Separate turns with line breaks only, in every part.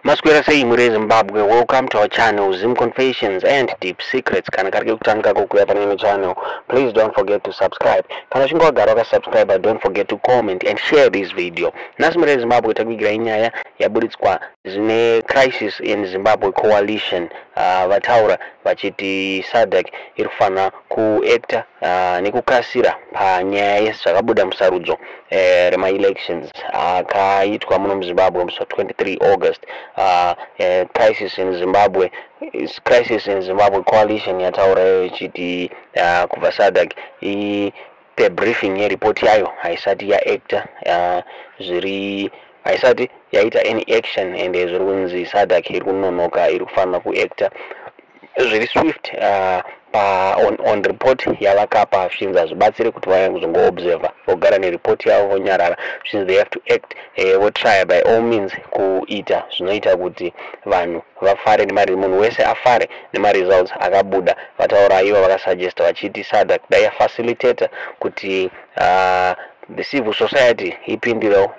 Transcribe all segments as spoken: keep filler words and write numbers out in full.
Masquera say muri Zimbabwe, welcome to our channel Zim Confessions and Deep Secrets. Kana karike kutanga kukuya panene channel. Please don't forget to subscribe. Kana shingo garoka subscribe, don't forget to comment and share this video. Nasi muri Zimbabwe takugira inyaya yaburitswa zine crisis in Zimbabwe coalition. Uh, vataura vachiti S A D C irifana kuacta uh, nekukasira panyaya zvakabuda musarudzo eh, rema elections akaitwa uh, muno muZimbabwe musi twenty-three August. Uh, uh, crisis in Zimbabwe is crisis in Zimbabwe coalition yataura ichiti uh, kubva S A D C i pe briefing yeripoti yayo haisati yaacta uh, zviri haisati yaita any action and zviri kunzi S A D C iri kunonoka iri kufanira kuacta zviri swift uh, pa on, on report yavakapa zvinhu zvibatsire kuti vaya kuzongo observer vogara nereport yavo vonyarara since they have to act uh, wo try by all means kuita zvinoita kuti vanhu vafare nemari munhu wese afare nemaresults akabuda. Vataura ivo vakasuggesta vachiti S A D C dai yafacilitator kuti uh, the civil society ipindirewo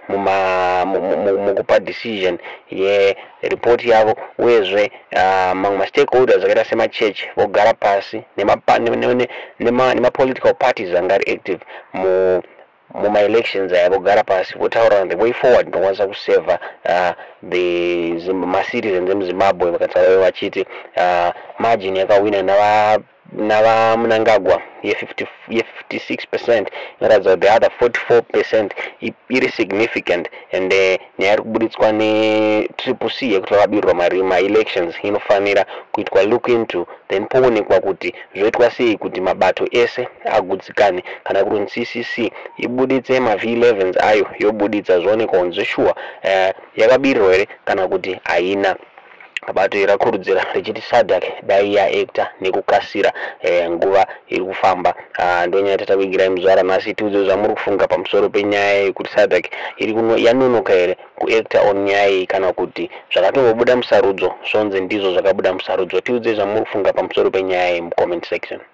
mukupa decision ye report yavo uyezve uh, mamwe stakeholders akaita semachechi vogara pasi nema-political parties angari active mu muma-elections aya vogara pasi votaura the way forward ndokwanisa kuseva uh, the ma-citizens emuZimbabwe vakataura vachiti uh, margin yakawina nava nava Mnangagwa ye fifty-six percent inoratidza the other forty-four percent iri significant and uh, nyaya iri kuburitswa ne-triple C yekuti vakabirwa ma-elections inofanira kuitwa look into then poonekwa kuti zvoitwa sei kuti mabato ese agutsikane kana kuti C C C ibuditse ma-V elevens ayo yobuditsa zvoonekwa kunze sure uh, yakabirirwa here kana kuti haina. Bato irakurudzira richiti S A D C dai yaacta nekukasira eh, nguva iri kufamba uh, ndonyaya tatavigira imuzvara nhasi tiudze zvamuri kufunga pamusoro penyaya yekuti S A D C iri kuno yanonoka here kuacta on nyaya iyi kana kuti zvakatongobuda musarudzo zvonzi ndizvo zvakabuda musarudzo. Tiudze zvamuri kufunga pamusoro penyaya iyi mucomment section.